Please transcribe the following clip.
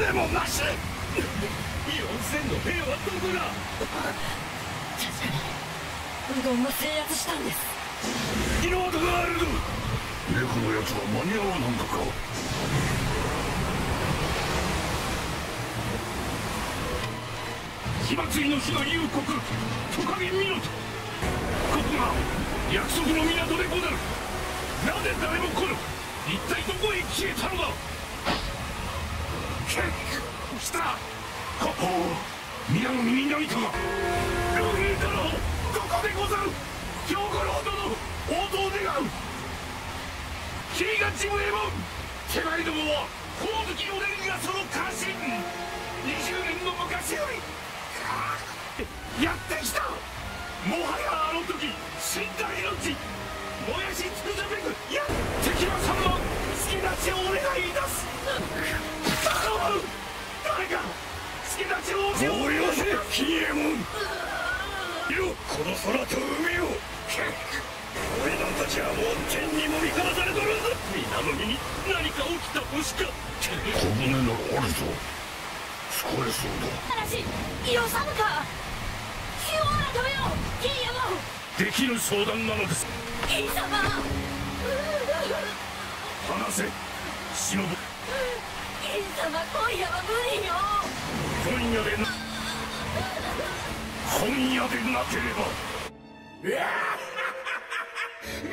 船もなし。4000の兵はどこだ。 確かにうどんを制圧したんです。 火の跡があるぞ。猫のやつは間に合わなんだか。火祭りの日の夕刻、トカゲ見ろと。ここが約束の港でござる。なぜ誰も来ぬ。一体どこへ消えたのだ。来た。おお、皆の耳何かが。ルフィ殿、ここでござる。兵五郎殿、応答願う。君がジムエモン。手前どもはホウズキオレンがその家臣。20年の昔よりやってきた。もはやあの時死んだ命燃やし尽くすべく、いや敵は3万。助立ちをお願いいたす。頼む、誰か助立ちを。もうよせ、キネモン。見ろ、この空と海を。俺なんたちはもう天にもみからされとるぞ。皆の身に何か起きた星か。小舟ならあるぞ。使えそうだ。 嵐、イオサムか。ヒューアラ止めよう、キーヤモン。 できる相談なのです。 キー様。 話せ、忍。 キー様、今夜は無理よ。 今夜でなければ。